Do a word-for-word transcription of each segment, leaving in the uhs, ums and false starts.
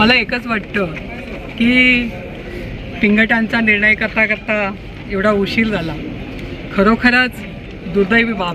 मला एकच वाटतं की पिंगटांचा निर्णय करता करता एवढा उशीर झाला. खरोखरच दुर्दैवी बाब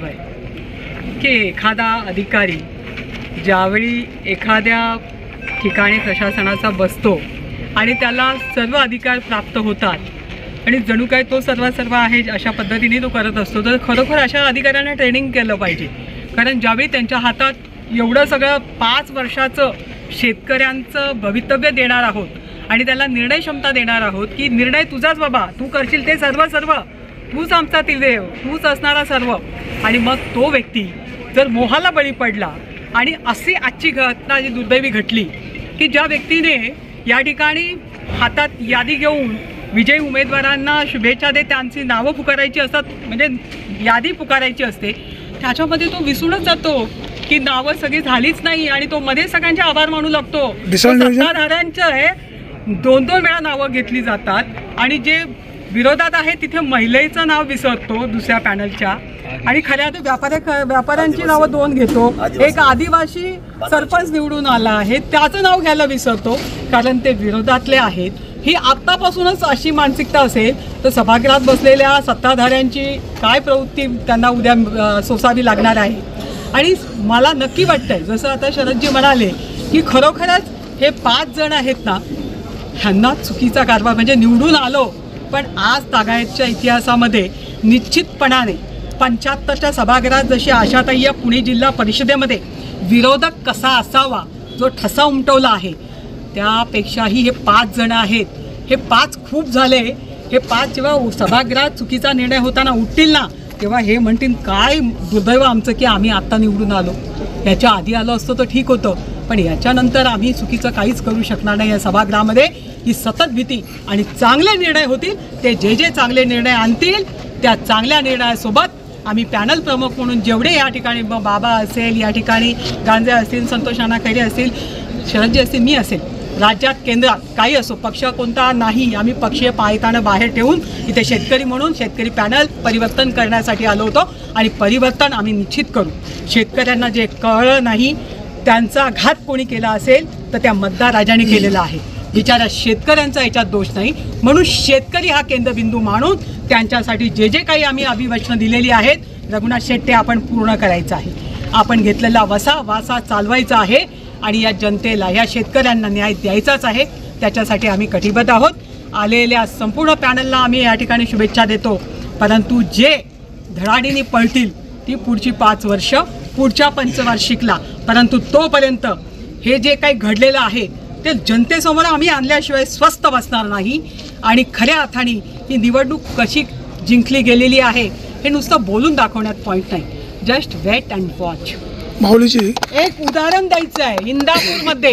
आहे की एखादा अधिकारी ज्यावेळी एखाद्या ठिकाणी प्रशासनाचा बसतो आणि त्याला सर्व अधिकार प्राप्त होतात आणि जणू काय तो सर्व सर्व आहे अशा पद्धतीने तो करत असतो, तर खरोखर अशा अधिकाऱ्यांना ट्रेनिंग केलं पाहिजे. कारण ज्यावेळी त्यांच्या हातात एवढं सगळं पाच वर्षाचं शेतकऱ्यांचं भवितव्य देणार आहोत आणि त्याला निर्णय क्षमता देणार आहोत की निर्णय तुझाच बाबा, तू करशील ते सर्व सर्व, तूच आमचा तिदेव, तूच असणारा सर्व, आणि मग तो व्यक्ती जर मोहाला बळी पडला आणि अशी आजची घटना जी दुर्दैवी घडली की ज्या व्यक्तीने या ठिकाणी हातात यादी घेऊन विजयी उमेदवारांना शुभेच्छा देत त्यांची नावं पुकारायची असतात, म्हणजे यादी पुकारायची असते, त्याच्यामध्ये तो विसरूनच जातो की नावं सगळी झालीच नाही आणि तो मध्ये सगळ्यांचे आभार मानू लागतो. सत्ताधाऱ्यांचं आहे दोन दोन वेळा नावं घेतली जातात आणि जे विरोधात आहे तिथे महिलेचं नाव विसरतो दुसऱ्या पॅनलच्या, आणि खऱ्या तर व्यापाऱ्या व्यापाऱ्यांची नावं दोन घेतो. एक आदिवासी सरपंच निवडून आला आहे त्याचं नाव घ्यायला विसरतो कारण ते विरोधातले आहेत. ही आत्तापासूनच अशी मानसिकता असेल तर सभागृहात बसलेल्या सत्ताधाऱ्यांची काय प्रवृत्ती त्यांना उद्या सोसावी लागणार आहे. आणि मला नक्की वाटतंय जसं आता शरदजी म्हणाले की खरोखरच हे पाच जण आहेत ना, ह्यांना चुकीचा कारभार, म्हणजे निवडून आलो पण आज तागायतच्या इतिहासामध्ये निश्चितपणाने पंच्याहत्तरच्या सभागृहात जशी आशाताई या पुणे जिल्हा परिषदेमध्ये विरोधक कसा असावा जो ठसा उमटवला आहे, त्यापेक्षाही हे पाच जण आहेत. हे पाच खूप झाले. हे पाच जेव्हा सभागृहात चुकीचा निर्णय होताना उठतील ना, तेव्हा हे म्हणतील काय दुर्दैव आमचं की आम्ही आत्ता निवडून आलो, याच्या आधी आलो असतो तर ठीक होतं, पण याच्यानंतर आम्ही चुकीचं काहीच करू शकणार नाही. या सभागृहामध्ये ही सतत भीती आणि चांगले निर्णय होतील. ते जे जे चांगले निर्णय आणतील त्या चांगल्या निर्णयासोबत आम्ही पॅनल प्रमुख म्हणून जेवढे या ठिकाणी बाबा असेल, या ठिकाणी गांजे असतील, संतोष नाना खैरे असतील, शरदजी असतील, मी असेल, राज्यात केंद्रात काही असो, पक्ष कोणता नाही, आम्ही पक्षीय पायतानं बाहेर ठेवून इथे शेतकरी म्हणून शेतकरी पॅनल परिवर्तन करण्यासाठी आलो होतो आणि परिवर्तन आम्ही निश्चित करू. शेतकऱ्यांना जे कळलं नाही त्यांचा घात कोणी केला असेल तर त्या मतदार राजाने केलेला आहे. बिचारा शेतकऱ्यांचा याच्यात दोष नाही, म्हणून शेतकरी हा केंद्रबिंदू मानून त्यांच्यासाठी जे जे काही आम्ही अभिवचनं दिलेली आहेत रघुनाथ शेट्टे आपण पूर्ण करायचं आहे. आपण घेतलेला वसा वासा चालवायचा आहे आणि या जनतेला, या शेतकऱ्यांना न्याय द्यायचाच आहे. त्याच्यासाठी आम्ही कटिबद्ध आहोत. आलेल्या संपूर्ण पॅनलला आम्ही या ठिकाणी शुभेच्छा देतो, परंतु जे धडाडीने पळतील ती पुढची पाच वर्ष पुढच्या पंचवार्षिकला, परंतु तोपर्यंत हे जे काही घडलेलं आहे ते जनतेसमोर आम्ही आणल्याशिवाय स्वस्थ बसणार नाही. आणि खऱ्या अर्थाने ही निवडणूक कशी जिंकली गेलेली आहे हे नुसतं बोलून दाखवण्यात पॉईंट नाही. Just wait and watch. माऊलीजी एक उदाहरण द्यायचं आहे. इंदापूरमध्ये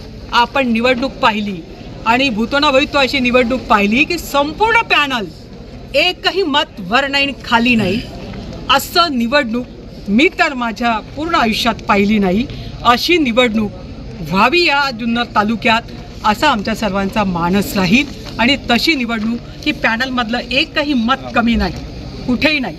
आपण निवडणूक पाहिली आणि भूतोना भवित्व अशी निवडणूक पाहिली की संपूर्ण पॅनल एकही मत वर नाही खाली नाही. असं निवडणूक मी तर माझ्या पूर्ण आयुष्यात पाहिली नाही. अशी निवडणूक व्हावी या जुन्नर तालुक्यात असा आमच्या सर्वांचा मानस राहील. आणि तशी निवडणूक की पॅनलमधलं एकही मत कमी नाही, कुठेही नाही.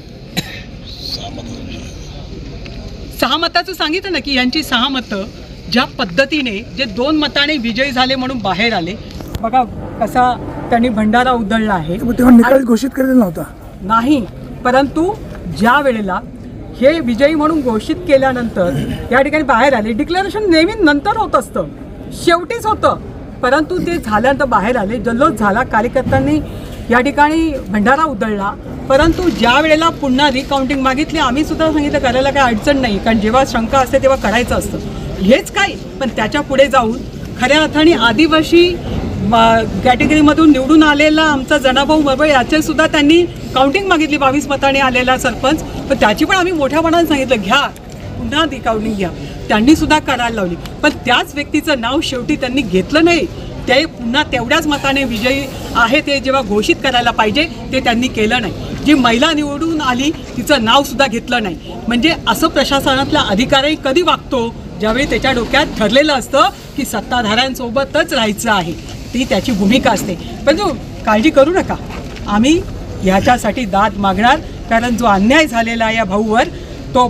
सहा मताचं सांगितलं ना की यांची सहा मतं ज्या पद्धतीने जे दोन मताने विजयी झाले म्हणून बाहेर आले, बघा कसा त्यांनी भंडारा उधळला आहे. तेव्हा निकाल घोषित केलेला नव्हता नाही, परंतु ज्या वेळेला हे विजयी म्हणून घोषित केल्यानंतर या ठिकाणी बाहेर आले. डिक्लेरेशन नेहमी नंतर होत असतं, शेवटीच होतं, परंतु ते झाल्यानंतर बाहेर आले. जल्लोष झाला, कार्यकर्त्यांनी या ठिकाणी भंडारा उधळला. परंतु ज्या वेळेला पुन्हा रिकाउंटिंग मागितली आम्ही सुद्धा सांगितलं करायला काही अडचण नाही, कारण जेव्हा शंका असते तेव्हा करायचं असतं. हेच काय, पण त्याच्या पुढे जाऊन खऱ्या अर्थाने आदिवासी कॅटेगरीमधून निवडून आलेला आमचा जनाभाऊ मरबळ याचे सुद्धा त्यांनी काउंटिंग मागितली, बावीस मताने आलेला सरपंच, पण त्याची पण आम्ही मोठ्या मनाने सांगितलं घ्या पुन्हा रिकाउंटिंग घ्या. त्यांनी सुद्धा करायला लावली, पण त्याच व्यक्तीचं नाव शेवटी त्यांनी घेतलं नाही. ते पुन्हा तेवढ्याच मताने विजयी आहे ते जेव्हा घोषित करायला पाहिजे ते त्यांनी केलं नाही. जी महिला निवडून आली तिचं नावसुद्धा घेतलं नाही. म्हणजे असं प्रशासनातला अधिकारी कधी वागतो ज्यावेळी त्याच्या डोक्यात ठरलेलं असतं की सत्ताधाऱ्यांसोबतच राहायचं आहे, ती त्याची भूमिका असते. पण जो काळजी करू नका, आम्ही ह्याच्यासाठी दाद मागणार, कारण जो अन्याय झालेला या भाऊवर तो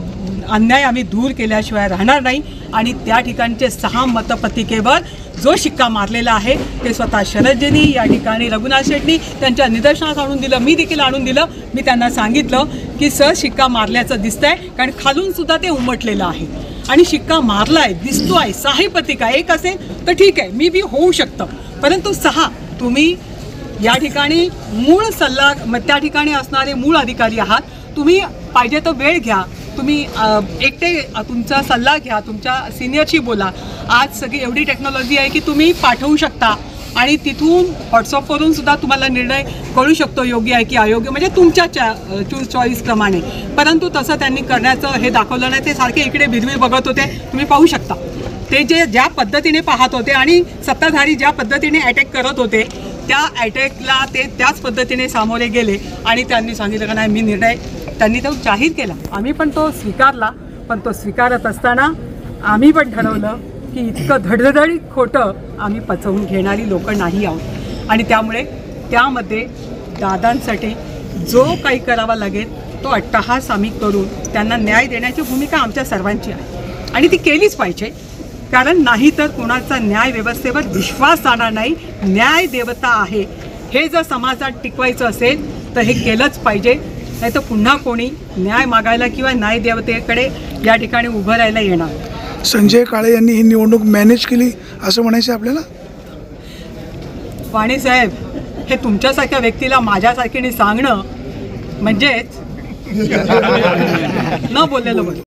अन्याय आम्ही दूर केल्याशिवाय राहणार नाही आणि त्या ठिकाणचे सहा मतपत्रिकेवर जो शिक्का मारलेला आहे ते स्वतः शरदजींनी या ठिकाणी रघुनाथ शेट्टी त्यांच्या निदर्शनास आणून दिलं, मी देखील आणून दिलं. मी त्यांना सांगितलं की सर शिक्का मारल्याचं दिसतंय, कारण खालून सुद्धा ते उमटलेलं आहे आणि शिक्का मारलाय दिसतोय. सहा पत्रिका एक असेल तर ठीक आहे, मी बी होऊ शकतं, परंतु सहा तुम्ही या ठिकाणी मूळ सल्ला त्या ठिकाणी असणारे मूळ अधिकारी आहात. तुम्ही पाहिजे तर वेळ घ्या, तुम्ही एकटे तुमचा सल्ला घ्या, तुमच्या सिनियरशी बोला. आज सगळी एवढी टेक्नॉलॉजी आहे की तुम्ही पाठवू शकता आणि तिथून व्हॉट्सअपवरून सुद्धा तुम्हाला निर्णय कळू शकतो योग्य आहे की अयोग्य, म्हणजे तुमच्या चा चूज चॉईसप्रमाणे. परंतु तसं त्यांनी करण्याचं हे दाखवलं नाही. ते सारखे इकडे भिरवीर बघत होते, तुम्ही पाहू शकता. ते जे ज्या पद्धतीने पाहत होते आणि सत्ताधारी ज्या पद्धतीने अटॅक करत होते त्या अटॅकला ते त्याच पद्धतीने सामोरे गेले आणि त्यांनी सांगितलं का नाही मी निर्णय त्यांनी तो जाहीर केला. आम्ही पण तो स्वीकारला, पण तो स्वीकारत असताना आम्ही पण ठरवलं की इतकं धडधडीत खोटं आम्ही पचवून घेणारी लोकं नाही आहोत आणि त्यामुळे त्यामध्ये दादांसाठी जो काही करावा लागेल तो अट्टहास आम्ही करून त्यांना न्याय देण्याची भूमिका आमच्या सर्वांची आहे आणि ती केलीच पाहिजे. कारण नाही तर कोणाचा न्याय व्यवस्थेवर विश्वास जाणार नाही. न्याय देवता आहे, हे जर समाजात टिकवायचं असेल तर हे केलंच पाहिजे. नाही तर पुन्हा कोणी न्याय मागायला किंवा न्याय देवतेकडे या ठिकाणी उभं राहायला येणार. संजय काळे यांनी ही निवडणूक मॅनेज केली असं म्हणायचं आपल्याला? वाणी साहेब, हे तुमच्यासारख्या व्यक्तीला माझ्यासारखीने सांगणं म्हणजेच न बोललेलं बरं.